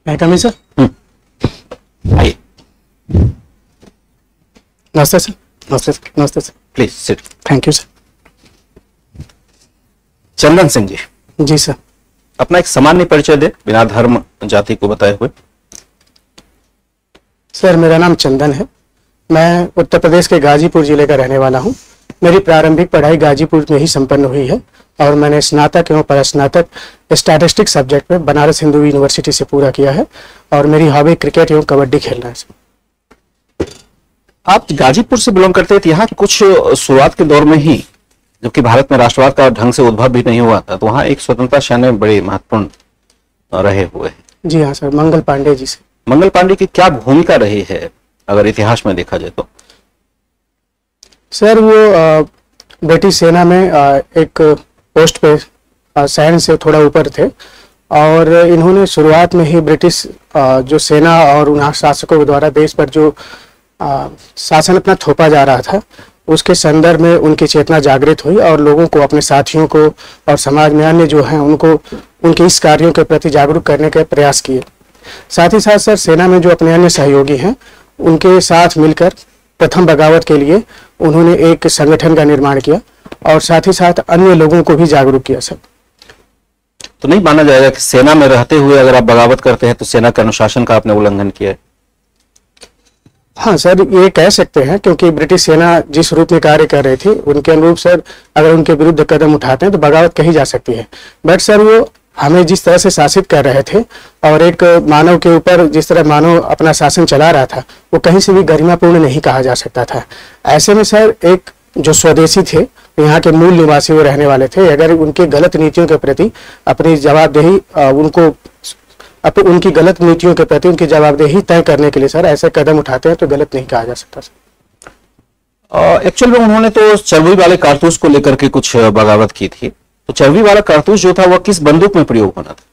मैं कमी सर। आइए। नमस्ते सर। नमस्ते सर। नमस्ते sir. Please sit. Thank you sir. Chandan Singh ji. जी सर। अपना एक सामान्य परिचय दे, बिना धर्म जाति को बताए हुए। सर मेरा नाम चंदन है। मैं उत्तर प्रदेश के गाजीपुर जिले का रहने वाला हूँ। मेरी प्रारंभिक पढ़ाई गाजीपुर में ही संपन्न हुई है और मैंने स्नातक एवं परास्नातक स्टैटिस्टिक्स सब्जेक्ट में बनारस हिंदू यूनिवर्सिटी से पूरा किया है और मेरी हॉबी क्रिकेट एवं कबड्डी खेलना है। आप गाजीपुर से बिलोंग करते थे, तो यहाँ कुछ शुरुआत के दौर में ही, जबकि भारत में राष्ट्रवाद का ढंग से उद्भव भी नहीं हुआ था, तो वहाँ एक स्वतंत्रता सेनानी में बड़े महत्वपूर्ण रहे हुए हैं। जी हाँ सर, मंगल पांडे जी से। मंगल पांडे की क्या भूमिका रही है अगर इतिहास में देखा जाए तो? सर वो ब्रिटिश सेना में एक पोस्ट पे सैन्य से थोड़ा ऊपर थे और इन्होंने शुरुआत में ही ब्रिटिश जो सेना और उन शासकों के द्वारा देश पर जो शासन अपना थोपा जा रहा था उसके संदर्भ में उनकी चेतना जागृत हुई और लोगों को, अपने साथियों को और समाज में अन्य जो हैं उनको उनके इस कार्यों के प्रति जागरूक करने के प्रयास किए। साथ ही साथ सर सेना में जो अपने अन्य सहयोगी हैं उनके साथ मिलकर प्रथम बगावत के लिए उन्होंने एक संगठन का निर्माण किया और साथ ही साथ अन्य लोगों को भी जागरूक किया। सर तो नहीं माना जाएगा कि सेना में रहते हुए अगर आप बगावत करते हैं तो सेना के अनुशासन का आपने उल्लंघन किया है? हाँ सर, ये कह सकते हैं क्योंकि ब्रिटिश सेना जिस रूप में कार्य कर रही थी उनके अनुरूप सर अगर उनके विरुद्ध कदम उठाते हैं तो बगावत कही जा सकती है। बट सर वो हमें जिस तरह से शासित कर रहे थे और एक मानव के ऊपर जिस तरह मानव अपना शासन चला रहा था वो कहीं से भी गरिमापूर्ण नहीं कहा जा सकता था। ऐसे में सर एक जो स्वदेशी थे, यहाँ के मूल निवासी वो रहने वाले थे, अगर उनके गलत नीतियों के प्रति अपनी जवाबदेही उनकी गलत नीतियों के प्रति उनकी जवाबदेही तय करने के लिए सर ऐसे कदम उठाते हैं तो गलत नहीं कहा जा सकता सर। एक्चुअल में उन्होंने तो चरबी वाले कारतूस को लेकर के कुछ बगावत की थी, तो चरबी वाला कारतूस जो था वह किस बंदूक में प्रयोग होना था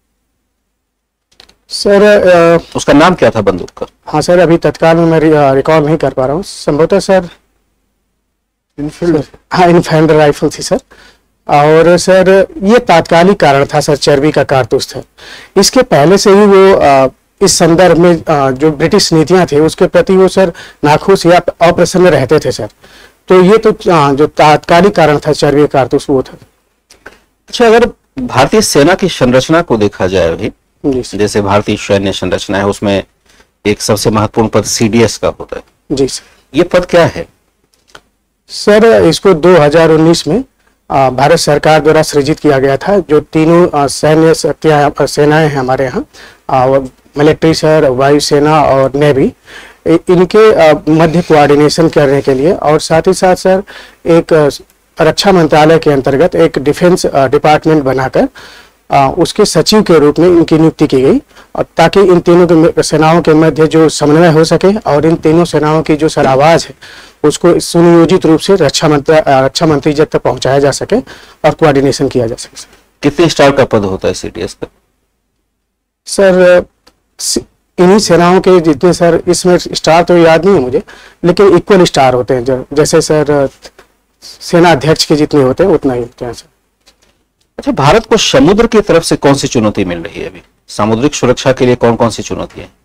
सर? उसका नाम क्या था बंदूक का? हाँ सर, अभी तत्काल में मैं रिकॉल नहीं कर पा रहा हूँ। संभवतः सर इनफील्ड, हाँ इनफील्ड राइफल थी सर। और सर ये तात्कालिक कारण था सर, चर्बी का कारतूस था। इसके पहले से ही वो इस संदर्भ में जो ब्रिटिश नीतियां थी उसके प्रति वो सर नाखुश या अप्रसन्न रहते थे सर। तो ये तो जो तात्कालिक कारण था चर्बी कारतूस वो था। अच्छा, अगर भारतीय सेना की संरचना को देखा जाए अभी, जैसे भारतीय सैन्य संरचना है उसमें एक सबसे महत्वपूर्ण पद सीडीएस का होता है। जी सर। ये पद क्या है सर? इसको 2019 में भारत सरकार द्वारा सृजित किया गया था। जो तीनों सैन्य शक्तियां सेनाएं हैं हमारे यहाँ, मिलिट्री सर, वायुसेना और नेवी, इनके मध्य कोऑर्डिनेशन करने के लिए और साथ ही साथ सर एक रक्षा मंत्रालय के अंतर्गत एक डिफेंस डिपार्टमेंट बनाकर उसके सचिव के रूप में इनकी नियुक्ति की गई और ताकि इन तीनों सेनाओं के मध्य जो समन्वय हो सके और इन तीनों सेनाओं की जो सर आवाज है उसको सुनियोजित रूप से रक्षा मंत्री जब तक पहुंचाया जा सके और कोऑर्डिनेशन किया जा सके। कितने स्टार का पद होता है सीडीएस का? सर इन्हीं सेनाओं के जितने सर, इसमें स्टार तो याद नहीं है मुझे, लेकिन इक्वल स्टार होते हैं। जो जैसे सर सेना अध्यक्ष के जितने होते हैं उतना ही होते हैं सर। अच्छा, भारत को समुद्र की तरफ से कौन सी चुनौती मिल रही है अभी? सामुद्रिक सुरक्षा के लिए कौन कौन सी चुनौती है?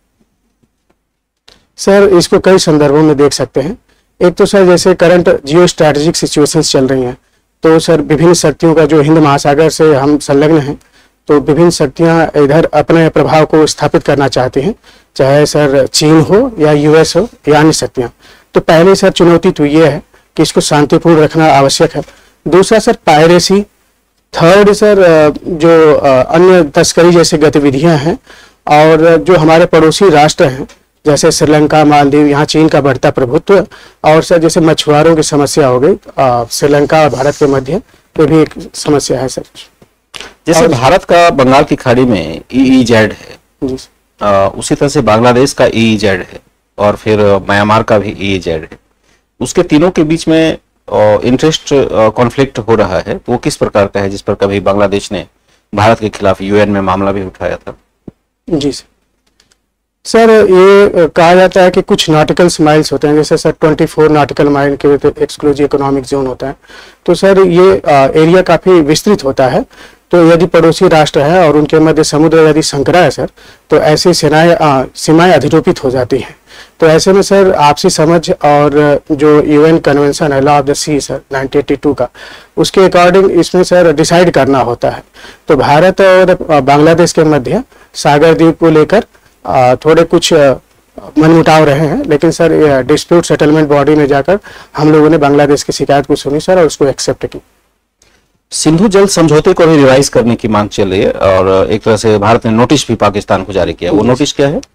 सर इसको कई संदर्भों में देख सकते हैं। एक तो सर जैसे करंट जियो स्ट्रैटेजिक सिचुएशंस चल रही हैं, तो सर विभिन्न शक्तियों का जो हिंद महासागर से हम संलग्न हैं, तो विभिन्न शक्तियां इधर अपने प्रभाव को स्थापित करना चाहती हैं, चाहे सर चीन हो या यूएस हो या अन्य शक्तियां। तो पहले सर चुनौती तो ये है कि इसको शांतिपूर्ण रखना आवश्यक है। दूसरा सर पायरेसी। थर्ड सर जो अन्य तस्करी जैसे गतिविधियां हैं और जो हमारे पड़ोसी राष्ट्र हैं जैसे श्रीलंका, मालदीव, यहाँ चीन का बढ़ता प्रभुत्व और सर जैसे मछुआरों की समस्या हो गई श्रीलंका और भारत के मध्य, ये भी एक समस्या है सर। जैसे भारत का बंगाल की खाड़ी में EEZ है, उसी तरह से बांग्लादेश का EEZ है और फिर म्यांमार का भी EEZ है। उसके तीनों के बीच में इंटरेस्ट कॉन्फ्लिक्ट हो रहा है, तो वो किस प्रकार का है जिस पर कभी बांग्लादेश ने भारत के खिलाफ UN में मामला भी उठाया था? जी सर। सर ये कहा जाता है कि कुछ नॉटिकल माइल्स होते हैं, जैसे सर 24 नॉटिकल माइल के एक्सक्लूसिव इकोनॉमिक जोन होता है। तो सर ये एरिया काफ़ी विस्तृत होता है। तो यदि पड़ोसी राष्ट्र है और उनके मध्य समुद्र यदि संकरा है सर, तो ऐसी सीमाएं अधिरोपित हो जाती हैं। तो ऐसे में सर आपसी समझ और जो यूएन कन्वेंशन है law of the sea sir 1982 का, उसके अकॉर्डिंग इसमें सर डिसाइड करना होता है। तो भारत और बांग्लादेश के मध्य सागर द्वीप को लेकर थोड़े कुछ मनमुटाव रहे हैं, लेकिन सर डिस्प्यूट सेटलमेंट बॉडी में जाकर हम लोगों ने बांग्लादेश की शिकायत को सुनी सर और उसको एक्सेप्ट की। सिंधु जल समझौते को भी रिवाइज करने की मांग चल रही है और एक तरह से भारत ने नोटिस भी पाकिस्तान को जारी किया। वो नोटिस क्या है?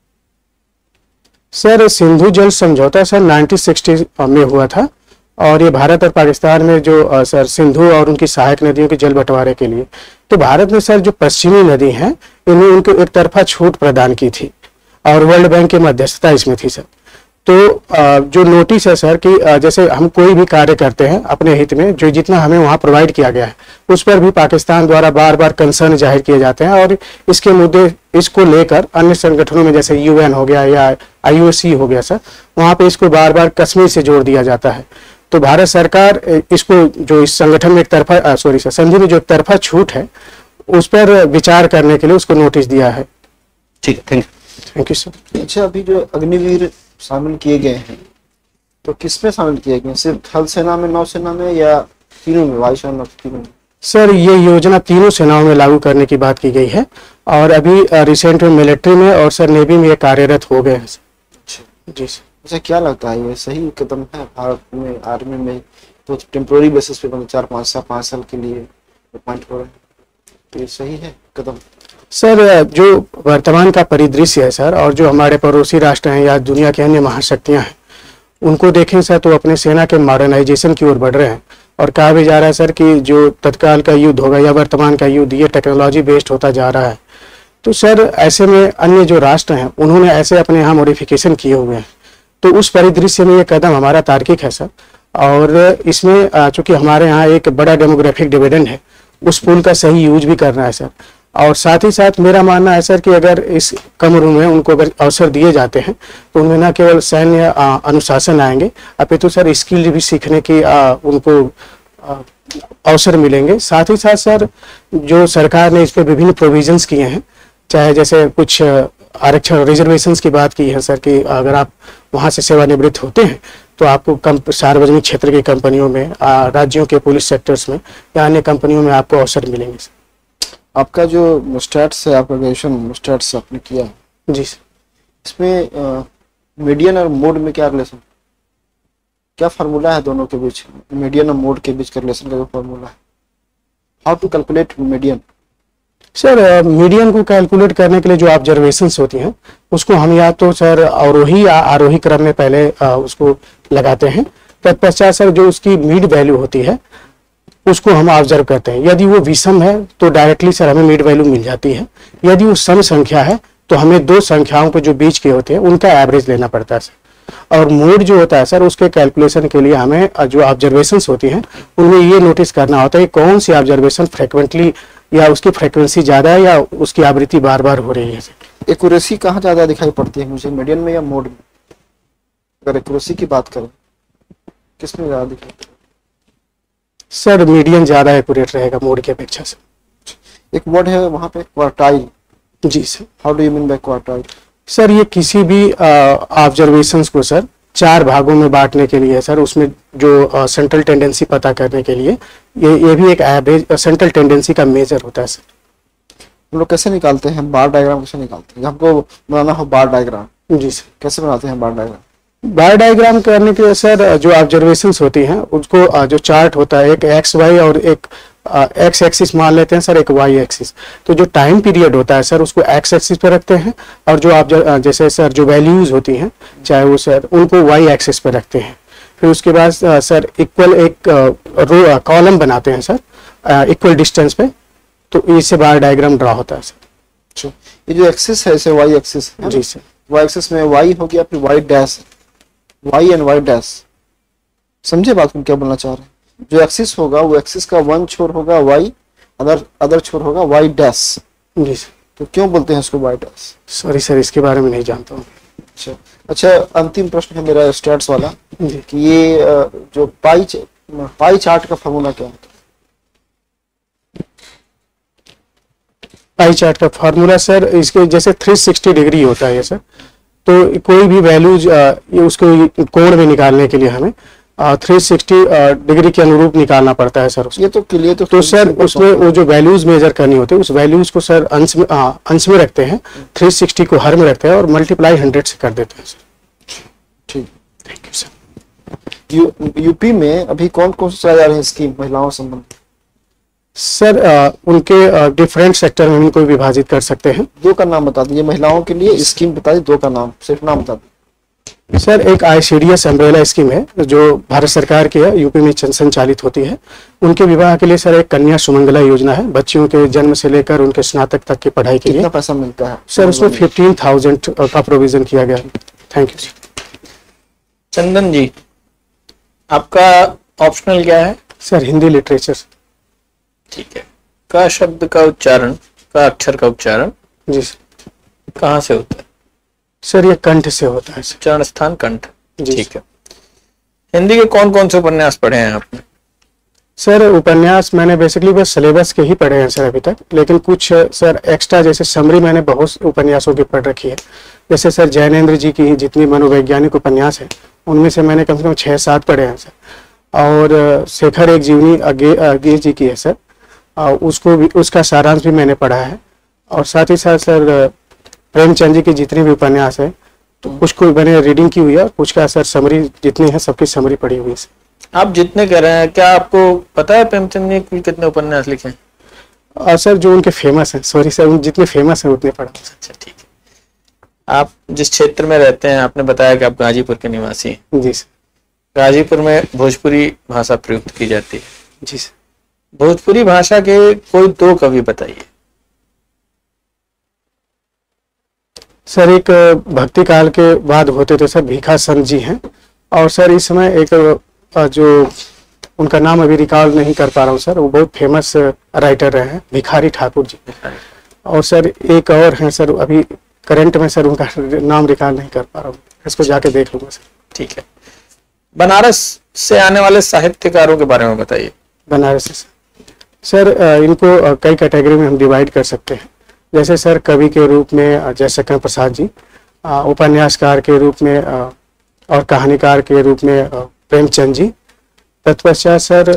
सर सिंधु जल समझौता सर 1960 में हुआ था और ये भारत और पाकिस्तान में जो सर सिंधु और उनकी सहायक नदियों के जल बंटवारे के लिए, तो भारत ने सर जो पश्चिमी नदी हैं इन्हें उनको एक तरफा छूट प्रदान की थी और वर्ल्ड बैंक की मध्यस्थता इसमें थी सर। तो जो नोटिस है सर कि जैसे हम कोई भी कार्य करते हैं अपने हित में, जो जितना हमें वहाँ प्रोवाइड किया गया है उस पर भी पाकिस्तान द्वारा बार बार कंसर्न जाहिर किए जाते हैं और इसके मुद्दे इसको लेकर अन्य संगठनों में जैसे यूएन हो गया या आईओसी हो गया सर, वहाँ पे इसको बार बार कश्मीर से जोड़ दिया जाता है। तो भारत सरकार इसको जो इस संगठन में एक तरफा सर संधि में जो एक तरफा छूट है उस पर विचार करने के लिए उसको नोटिस दिया है। ठीक है, थैंक यू सर। अच्छा, अभी जो अग्निवीर शामिल किए गए हैं तो किसमें शामिल किए गए? सिर्फ थल सेना में, नौसेना में या तीनों में, वायुसेना तीनों में? सर ये योजना तीनों सेनाओं में लागू करने की बात की गई है और अभी रिसेंट में मिलिट्री में और सर नेवी में ये कार्यरत हो गए हैं। अच्छा जी सर। अच्छा, क्या लगता है ये सही कदम है? भारत में आर्मी में तो टेम्पोररी बेसिस पे 4-5 साल के लिए अपॉइंट हो रहे हैं, तो ये सही है कदम? सर जो वर्तमान का परिदृश्य है सर और जो हमारे पड़ोसी राष्ट्र हैं या दुनिया की अन्य महाशक्तियां हैं उनको देखें सर तो अपने सेना के मॉडर्नाइजेशन की ओर बढ़ रहे हैं और कहा भी जा रहा है सर कि जो तत्काल का युद्ध होगा या वर्तमान का युद्ध ये टेक्नोलॉजी बेस्ड होता जा रहा है। तो सर ऐसे में अन्य जो राष्ट्र हैं उन्होंने ऐसे अपने यहाँ मॉडिफिकेशन किए हुए हैं। तो उस परिदृश्य में ये कदम हमारा तार्किक है सर और इसमें चूंकि हमारे यहाँ एक बड़ा डेमोग्राफिक डिविडेंड है उस पूल का सही यूज भी करना है सर। और साथ ही साथ मेरा मानना है सर कि अगर इस कम उम्र में उनको अगर अवसर दिए जाते हैं तो उनमें न केवल सैन्य अनुशासन आएंगे अपितु सर स्किल भी सीखने की उनको अवसर मिलेंगे। साथ ही साथ सर जो सरकार ने इस पर विभिन्न प्रोविजंस किए हैं, चाहे जैसे कुछ आरक्षण रिजर्वेशंस की बात की है सर कि अगर आप वहाँ से सेवानिवृत्त होते हैं तो आपको सार्वजनिक क्षेत्र की कंपनियों में, राज्यों के पुलिस सेक्टर्स में या अन्य कंपनियों में आपको अवसर मिलेंगे सर। आपका जो स्टैट्स है, आपका ग्रेजुएशन स्टैट्स आपने किया जी सर, इसमें मीडियन और मोड में क्या रिलेशन, क्या फार्मूला है दोनों के बीच? मीडियन और मोड के बीच का रिलेशन का जो फार्मूला है, how to calculate median? Sir median को कैलकुलेट करने के लिए जो ऑब्जर्वेशंस होती हैं उसको हम या तो सर अवरोही या आरोही क्रम में पहले उसको लगाते हैं, तत्पश्चात सर जो उसकी मीड वैल्यू होती है उसको हम ऑब्जर्व करते हैं। यदि वो विषम है तो डायरेक्टली सर हमें मीड वैल्यू मिल जाती है। यदि वो सम संख्या है तो हमें दो संख्याओं को जो बीच के होते हैं उनका एवरेज लेना पड़ता है सर। और मोड जो होता है सर उसके कैलकुलेशन के लिए हमें जो ऑब्जर्वेशंस होती हैं उनमें ये नोटिस करना होता है कि कौन सी ऑब्जर्वेशन फ्रिक्वेंटली या उसकी फ्रिक्वेंसी ज्यादा है या उसकी आवृत्ति बार बार हो रही है। एक्यूरेसी कहाँ ज्यादा दिखाई पड़ती है मुझे, मीडियन में या मोड में? अगर एक्यूरेसी की बात करें किस में ज्यादा दिखाई पड़ती है? सर मीडियन ज्यादा एक्यूरेट रहेगा मोड की अपेक्षा से। एक वर्ड है वहाँ पे क्वार्टाइल। जी sir. How do you mean by quartile? Sir ये किसी भी ऑब्जर्वेशंस को सर 4 भागों में बांटने के लिए सर, उसमें जो सेंट्रल टेंडेंसी पता करने के लिए ये भी एक एवरेज सेंट्रल टेंडेंसी का मेजर होता है सर। हम लोग कैसे निकालते हैं बार डायग्राम? कैसे निकालते हैं? हमको बनाना हो बार डायग्राम, जी सर, कैसे बनाते हैं बार डायग्राम? बार डायग्राम करने के लिए सर जो ऑब्जर्वेशंस होती हैं उसको जो चार्ट होता है एक एक्स वाई और एक एक्स एक्सिस मान लेते हैं सर, एक वाई एक्सिस। तो जो टाइम पीरियड होता है सर उसको एक्स एक्सिस पे रखते हैं और जो आप जैसे सर जो वैल्यूज होती हैं चाहे वो सर उनको वाई एक्सिस पे रखते हैं। फिर उसके बाद सर इक्वल एक रो कॉलम बनाते हैं सर इक्वल डिस्टेंस पे, तो इससे बार डायग्राम ड्रा होता है सर। अच्छा, ये जो एक्सिस है इसे वाई एक्सिस है? जी सर। वाई एक्सिस में वाई हो गया, फिर Y dash, Y and Y dash. समझे बात को क्या बोलना चाह रहे हैं? जो एक्सिस होगा वो एक्सिस का वन छोर होगा वाई, अदर छोर होगा वाई डैश। जी सर। तो क्यों बोलते हैं इसको व्हाइट अर्थ? सॉरी सर, इसके बारे में नहीं जानता हूँ। अच्छा, अंतिम प्रश्न है मेरा स्टैट्स वाला जी। कि ये जो पाई चार्ट का फॉर्मूला क्या है? पाई चार्ट का फार्मूला सर, इसके जैसे 360 डिग्री होता है ये सर, तो कोई भी वैल्यूज उसको कोण में निकालने के लिए हमें 360 डिग्री के अनुरूप निकालना पड़ता है सर। ये तो क्लियर तो सर उसमें वो जो वैल्यूज मेजर करनी होती है, उस वैल्यूज को सर अंश में रखते हैं, 360 को हर में रखते हैं और मल्टीप्लाई 100 से कर देते हैं सर। ठीक, थैंक यू सर। यूपी में अभी कौन कौन से चलाए जा रहे हैं स्कीम महिलाओं संबंधी? सर उनके डिफरेंट सेक्टर में इनको विभाजित कर सकते हैं। दो का नाम बता दीजिए, महिलाओं के लिए स्कीम बता दीजिए, दो का नाम, सिर्फ नाम बता दीजिए। सर एक ICDS अम्ब्रेला स्कीम है जो भारत सरकार की है, यूपी में संचालित होती है। उनके विवाह के लिए सर एक कन्या सुमंगला योजना है, बच्चियों के जन्म से लेकर उनके स्नातक तक की पढ़ाई के लिए। कितना पैसा मिलता है सर? उसमें 15,000 का प्रोविजन किया गया है। Thank you sir. Chandan ji, आपका ऑप्शनल क्या है? Sir Hindi literature. ठीक है। का शब्द का उच्चारण, का अक्षर का उच्चारण जी सर। कहाँ से होता है? सर ये कंठ से होता है सर। उच्चारण स्थान कंठ। जी ठीक है। हिंदी के कौन कौन से उपन्यास पढ़े हैं आपने? सर उपन्यास मैंने बेसिकली बस सिलेबस के ही पढ़े हैं सर अभी तक, लेकिन कुछ सर एक्स्ट्रा जैसे समरी मैंने बहुत उपन्यासों की पढ़ रखी है। जैसे सर जैनेन्द्र जी की जितनी मनोवैज्ञानिक उपन्यास है उनमें से मैंने कम से कम 6-7 पढ़े हैं सर। और शेखर एक जीवनी अगे जी की है सर, उसको भी, उसका सारांश भी मैंने पढ़ा है। और साथ ही साथ सर प्रेमचंद जी की जितनी भी उपन्यास है तो कुछ को मैंने रीडिंग की हुई है, कुछ का सर समरी जितनी है सबकी समरी पढ़ी हुई है। आप जितने कह रहे हैं, क्या आपको पता है प्रेमचंद ने कितने उपन्यास लिखे हैं? और सर जो उनके फेमस हैं, सॉरी सर, जितने फेमस हैं उतने पढ़ा। अच्छा ठीक है। आप जिस क्षेत्र में रहते हैं, आपने बताया कि आप गाजीपुर के निवासी हैं। जी सर। गाजीपुर में भोजपुरी भाषा प्रयुक्त की जाती है। जी सर। भोजपुरी भाषा के कोई 2 कवि बताइए। सर एक भक्ति काल के बाद होते थे सर, भीखा संत जी हैं। और सर इस समय एक जो उनका नाम अभी रिकॉल नहीं कर पा रहा हूँ सर, वो बहुत फेमस राइटर रहे हैं, भिखारी ठाकुर जी। और सर एक और हैं सर, अभी करंट में सर उनका नाम रिकॉल नहीं कर पा रहा हूँ, इसको जाके देख लूंगा सर। ठीक है। बनारस से आने वाले साहित्यकारों के बारे में बताइए। बनारस से सर इनको कई कैटेगरी में हम डिवाइड कर सकते हैं। जैसे सर कवि के रूप में जयशंकर प्रसाद जी, उपन्यासकार के रूप में और कहानीकार के रूप में प्रेमचंद जी, तत्पश्चात सर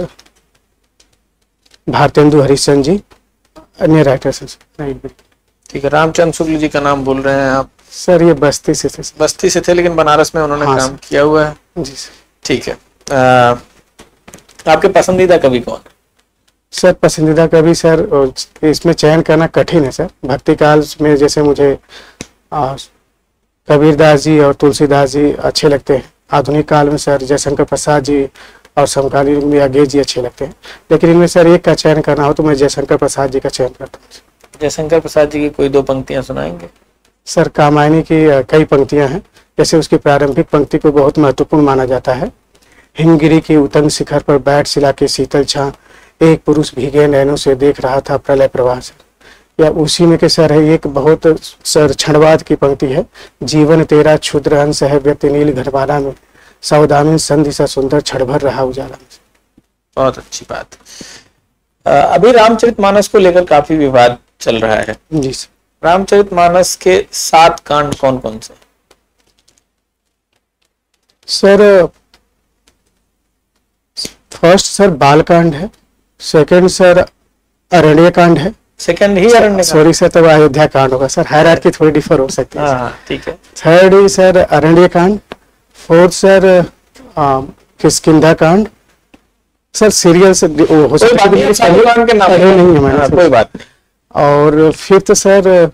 भारतेंदु हरिश्चंद्र जी, अन्य राइटर्स हैं। ठीक है। रामचंद्र शुक्ल जी का नाम बोल रहे हैं आप? सर ये बस्ती से थे। बस्ती से थे, लेकिन बनारस में उन्होंने काम किया हुआ है। जी सर। ठीक है। आपके पसंदीदा कवि कौन? सर पसंदीदा कवि सर इसमें चयन करना कठिन है सर। भक्ति काल में जैसे मुझे कबीरदास जी और तुलसीदास जी अच्छे लगते हैं। आधुनिक काल में सर जयशंकर प्रसाद जी और समकालीन में अगे जी अच्छे लगते हैं। लेकिन इनमें सर एक का चयन करना हो तो मैं जयशंकर प्रसाद जी का चयन करता हूँ। जयशंकर प्रसाद जी की कोई 2 पंक्तियां सुनाएंगे? सर कामायनी की कई पंक्तियां हैं। जैसे उसकी प्रारंभिक पंक्ति को बहुत महत्वपूर्ण माना जाता है। हिमगिरी की उतंग शिखर पर बैठ शिला के शीतल छां, एक पुरुष भीगे नैनों से देख रहा था प्रलय प्रवाह से। या उसी में के सर है एक बहुत सर क्षणवाद की पंक्ति है, जीवन तेरा क्षुद्र अंश है व्यक्ति नील घरवाला में, सावधानी संधि सा सुंदर क्षण भर रहा उजाला में। बहुत अच्छी बात। अभी रामचरितमानस को लेकर काफी विवाद चल रहा है। जी सर। रामचरितमानस के 7 कांड कौन कौन से? सर फर्स्ट सर बालकांड है, सेकंड सर अरण्य कांड है। सेकंड ही अरण्य? सॉरी सर, तब अयोध्या कांड होगा सर, हायरार्की थोड़ी डिफर हो सकती है। हाँ ठीक है। थर्ड ही सर अरण्य कांड, फोर्थ सर किष्किंधा कांड। सर सीरियल से हो सकता है नहीं है मैंने, कोई बात नहीं। और फिफ्थ सर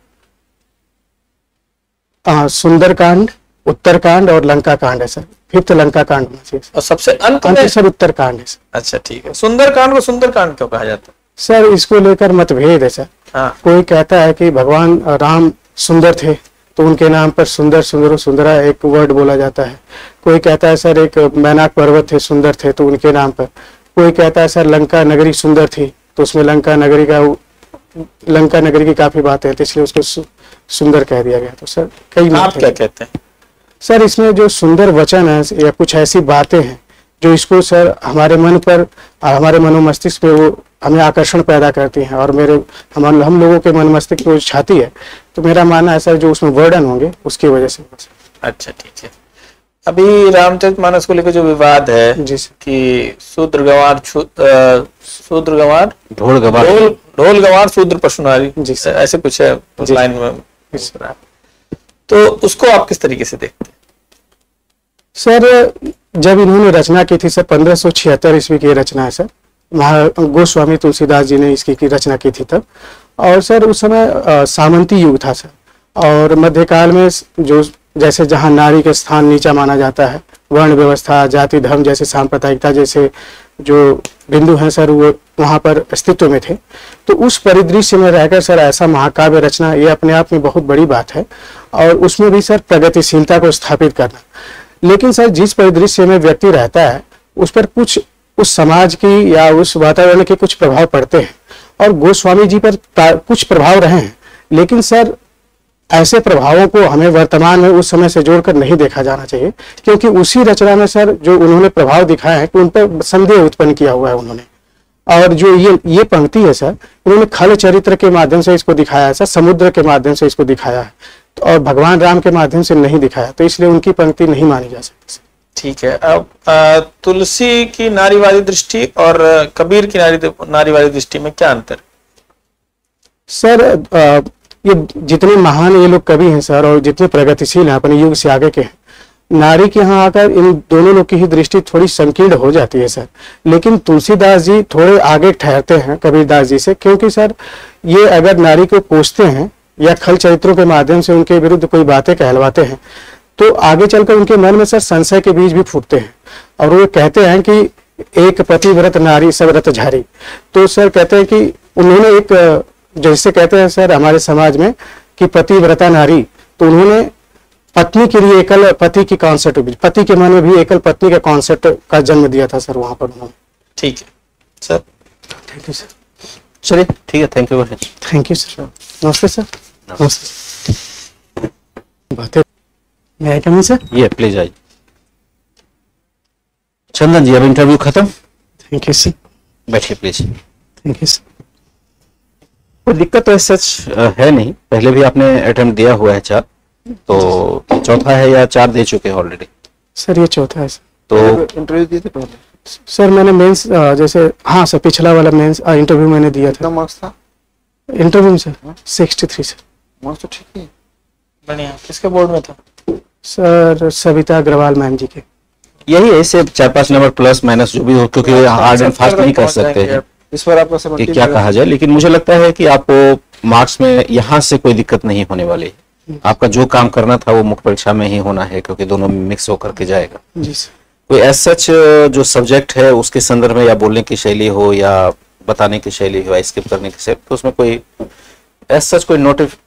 सुंदर कांड, उत्तर कांड और लंका कांड है सर। फिफ्थ लंका कांड में और सबसे अंत में सर उत्तर कांड है सर। अच्छा ठीक है। सुंदर कांड को सुंदर कांड क्यों कहा जाता है? सर इसको लेकर मतभेद है सर। हाँ। कोई कहता है कि भगवान राम सुंदर थे तो उनके नाम पर सुंदर सुंदर सुंदरा एक वर्ड बोला जाता है। कोई कहता है सर एक मैनाक पर्वत थे सुंदर थे तो उनके नाम पर। कोई कहता है सर लंका नगरी सुंदर थी तो उसमें लंका नगरी का लंका नगरी की काफी बातें हैं, तो इसलिए उसको सुंदर कह दिया गया। तो सर कई आप क्या कहते हैं? सर इसमें जो सुंदर वचन है या कुछ ऐसी बातें हैं जो इसको सर हमारे मन पर, हमारे मनोमस्तिष्क पे वो हमें आकर्षण पैदा करती हैं, और हम लोगों के मन मस्तिष्क को छाती है। तो मेरा मानना है सर जो उसमें वर्णन होंगे उसकी वजह से। अच्छा, ठीक है। अभी रामचरितमानस को लेकर जो विवाद है जी कि शूद्र गंवार ढोल गवार ढोल गंवार शूद्र पशुनारी, जी सर, ऐसे कुछ है उस लाइन में, तो उसको आप किस तरीके से देखते हैं? सर जब इन्होंने रचना की थी सर 1576 ईस्वी की रचना है सर, गोस्वामी तुलसीदास जी ने इसकी की रचना की थी तब। और सर उस समय सामंती युग था सर, और मध्यकाल में जो जैसे जहाँ नारी का स्थान नीचा माना जाता है, वर्ण व्यवस्था, जाति धर्म जैसे सांप्रदायिकता जैसे जो बिंदु हैं सर वो वहाँ पर अस्तित्व में थे। तो उस परिदृश्य में रहकर सर ऐसा महाकाव्य रचना ये अपने आप में बहुत बड़ी बात है, और उसमें भी सर प्रगतिशीलता को स्थापित करना। लेकिन सर जिस परिदृश्य में व्यक्ति रहता है उस पर कुछ उस समाज की या उस वातावरण के कुछ प्रभाव पड़ते हैं, और गोस्वामी जी पर कुछ प्रभाव रहे हैं। लेकिन सर ऐसे प्रभावों को हमें वर्तमान में उस समय से जोड़कर नहीं देखा जाना चाहिए, क्योंकि उसी रचना में सर जो उन्होंने प्रभाव दिखाए हैं कि उन पर संदेह उत्पन्न किया हुआ है उन्होंने। और जो ये पंक्ति है सर, उन्होंने खल चरित्र के माध्यम से इसको दिखाया है सर, समुद्र के माध्यम से इसको दिखाया है, और भगवान राम के माध्यम से नहीं दिखाया, तो इसलिए उनकी पंक्ति नहीं मानी जा सकती। ठीक है। अब तुलसी की नारीवादी दृष्टि और कबीर की नारीवादी दृष्टि में क्या अंतर? सर ये जितने महान ये लोग कवि हैं सर, और जितने प्रगतिशील हैं अपने युग से आगे के हैं, नारी के यहाँ आकर इन दोनों लोग की ही दृष्टि थोड़ी संकीर्ण हो जाती है सर। लेकिन तुलसीदास जी थोड़े आगे ठहरते हैं कबीरदास जी से, क्योंकि सर ये अगर नारी को कोसते हैं या खल चरित्रों के माध्यम से उनके विरुद्ध कोई बातें कहलवाते हैं, तो आगे चलकर उनके मन में सर संशय के बीज भी फूटते हैं, और वो कहते हैं कि एक पतिव्रत नारी सब रत झारी। तो सर कहते हैं कि उन्होंने एक, जैसे कहते हैं सर हमारे समाज में कि पतिव्रता नारी, तो उन्होंने पत्नी के लिए एकल पति की कॉन्सेप्ट, पति के मन में भी एकल पत्नी का कॉन्सेप्ट का जन्म दिया था सर वहां पर उन्होंने। ठीक है सर, थैंक यू सर। चलिए ठीक है, thank you very much. Thank you sir. नमस्ते सर। नमस्ते। बातें मैं आई कमिंग सर? ये प्लीज आइए। चंदन जी अब इंटरव्यू खत्म। Thank you sir. बैठिए प्लीज। Thank you sir. कोई दिक्कत तो सच है नहीं, पहले भी आपने अटेम्प्ट दिया हुआ है 4, तो चौथा है या 4 दे चुके हैं ऑलरेडी? सर ये चौथा है सर। तो इंटरव्यू दिए थे पहले? सर मैंने मेंस जैसे, हाँ सर पिछला वाला मेंस इंटरव्यू मैंने दिया था। कितना मार्क्स था इंटरव्यू में सर? 63 सर। मार्क्स तो ठीक है, बढ़िया। किसके बोर्ड में था सर? सविता अग्रवाल मैम जी के। यही है, इसे 4-5 नंबर प्लस माइनस जो भी हो, क्योंकि हार्ड एंड फास्ट नहीं कर सकते हैं इस पर आपका कि क्या कहा जाए। लेकिन मुझे लगता है कि आपको मार्क्स में यहाँ से कोई दिक्कत नहीं होने वाली है। आपका जो काम करना था वो मुख्य परीक्षा में ही होना है, क्योंकि दोनों मिक्स होकर के जाएगा। जी सर। कोई एज सच जो सब्जेक्ट है उसके संदर्भ में या बोलने की शैली हो या बताने की शैली हो या स्किप करने की शैली, तो उसमें कोई एज सच कोई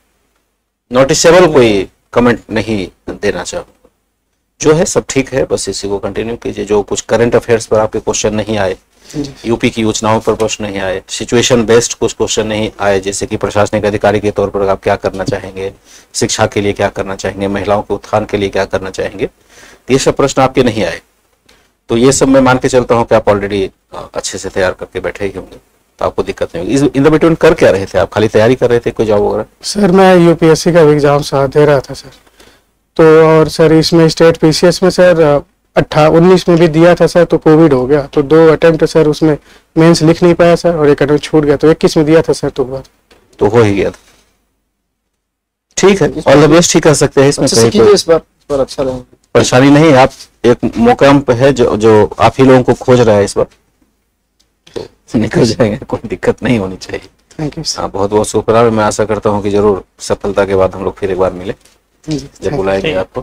नोटिसेबल कोई कमेंट नहीं देना चाहूँगा। जो है सब ठीक है, बस इसी को कंटिन्यू कीजिए। जो कुछ करंट अफेयर्स पर आपके क्वेश्चन नहीं आए, यूपी की योजनाओं पर प्रश्न नहीं आए, सिचुएशन बेस्ड कुछ क्वेश्चन नहीं आए, जैसे कि प्रशासनिक अधिकारी के तौर पर आप क्या करना चाहेंगे, शिक्षा के लिए क्या करना चाहेंगे, महिलाओं के उत्थान के लिए क्या करना चाहेंगे, ये सब प्रश्न आपके नहीं आए, तो ये सब मैं मान के चलता हूँ कि आप ऑलरेडी अच्छे से तैयार करके बैठे ही होंगे, तो आपको दिक्कत नहीं होगी। इन द बिटवीन कर क्या रहे थे आप? खाली तैयारी कर रहे थे कोई जॉब वगैरह? सर मैं यूपीएससी का एग्जाम दे रहा था सर, तो और सर इसमें स्टेट पीसीएस में सर 19 में भी दिया था सर, तो कोविड हो गया, तो 2 अटेम्प्ट सर उसमें मेंस लिख नहीं पाया सर, और एक अटेम्प्ट छूट गया, तो 21 में दिया था सर, तो बात तो हो ही गया था। ठीक है, ऑल द बेस्ट ही कर सकते हैं, इसमें इस बार अच्छा रहेगा, परेशानी नहीं। आप एक मौका है जो आप ही लोगों को खोज रहा है इस बार, तो निकल जाएंगे, कोई दिक्कत नहीं होनी चाहिए। थैंक यू हाँ, बहुत बहुत शुक्रिया। मैं आशा करता हूँ कि जरूर सफलता के बाद हम लोग फिर एक बार मिले, जब बुलाएंगे आपको।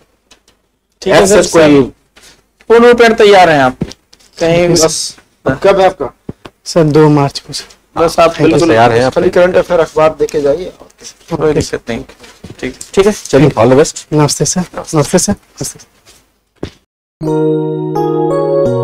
ठीक है सर, कोई पूर्ण रूपेण तैयार हैं आप कहीं? बस कब है आपका? सर 2 मार्च को सर। बस आप बिल्कुल तैयार हैं? खाली करंट अफेयर अखबार देके जाइए, कोई दिक्कत नहीं। ठीक है, चलिए ऑल द बेस्ट। नमस्ते सर। नमस्ते सर। नमस्ते।